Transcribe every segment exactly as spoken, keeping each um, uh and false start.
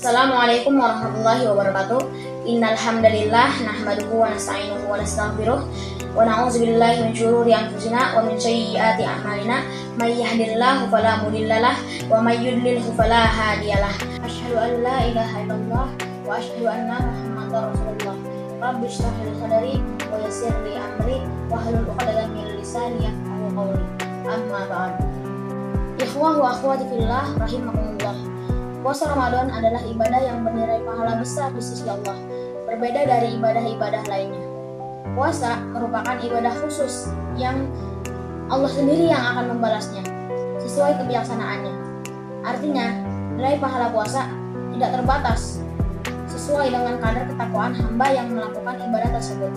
Assalamualaikum warahmatullahi wabarakatuh. Innal hamdalillah nahmaduhu wa nasta'inuhu wa nastaghfiruh wa na'udzu billahi min shururi anfusina wa min sayyiati a'malina. May yahdihillahu fala mudhillalah wa may yudlilhu fala hadiyalah. Asyhadu an la ilaha illallah wa asyhadu anna Muhammadar Rasulullah. Rabbi shrah li sadri wa yassir li amri wa hlul 'uqdatam min lisani yafqahu qawli. Amma ba'd. Ikhwah wa akhwati fillah rahimakumullah. Puasa Ramadan adalah ibadah yang bernilai pahala besar di sisi Allah, berbeda dari ibadah-ibadah lainnya. Puasa merupakan ibadah khusus yang Allah sendiri yang akan membalasnya, sesuai kebijaksanaannya. Artinya, nilai pahala puasa tidak terbatas, sesuai dengan kadar ketakwaan hamba yang melakukan ibadah tersebut.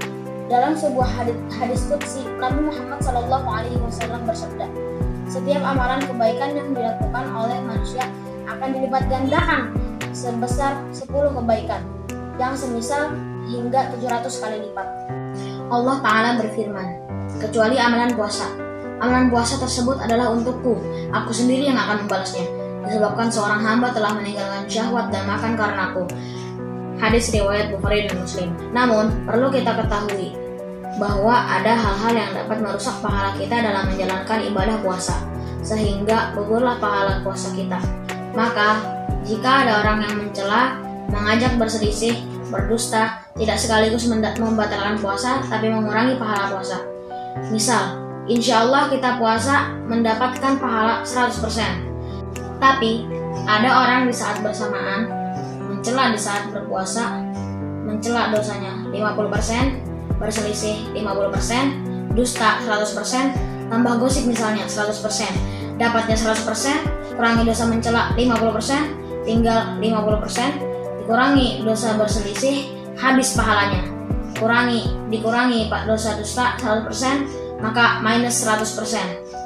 Dalam sebuah hadis, hadis qudsi, Nabi Muhammad shallallahu alaihi wasallam bersabda, setiap amalan kebaikan yang dilakukan oleh manusia akan dilipat gandakan sebesar sepuluh kebaikan yang semisal hingga tujuh ratus kali lipat. Allah Ta'ala berfirman, kecuali amalan puasa. Amalan puasa tersebut adalah untukku, aku sendiri yang akan membalasnya, disebabkan seorang hamba telah meninggalkan syahwat dan makan karenaku. Hadis riwayat Bukhari dan Muslim. Namun, perlu kita ketahui bahwa ada hal-hal yang dapat merusak pahala kita dalam menjalankan ibadah puasa, sehingga gugurlah pahala puasa kita. Maka, jika ada orang yang mencela, mengajak berselisih, berdusta, tidak sekaligus membatalkan puasa, tapi mengurangi pahala puasa. Misal, insya Allah kita puasa mendapatkan pahala seratus persen. Tapi, ada orang di saat bersamaan, mencela di saat berpuasa, mencela dosanya lima puluh persen, berselisih lima puluh persen, dusta seratus persen, tambah gosip misalnya seratus persen. Dapatnya seratus persen, kurangi dosa mencela lima puluh persen, tinggal lima puluh persen, dikurangi dosa berselisih, habis pahalanya. Kurangi, dikurangi pak dosa dusta seratus persen, maka minus seratus persen.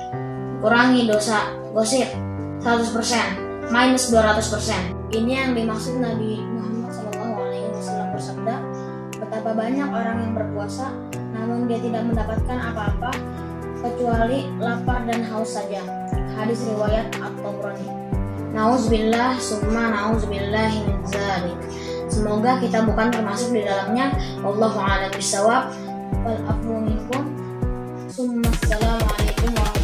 Kurangi dosa gosip seratus persen, minus dua ratus persen. Ini yang dimaksud Nabi Muhammad shallallahu alaihi wasallam bersabda, betapa banyak orang yang berpuasa, namun dia tidak mendapatkan apa-apa kecuali lapar dan haus saja. Hadis riwayat At-Tabrani. Nauzubillah summa nauzubillahi min dzalik. Semoga kita bukan termasuk di dalamnya. Wallahu a'lam bishawab. Wal afwu minkum. Summa assalamu alaikum warahmatullahi wabarakatuh.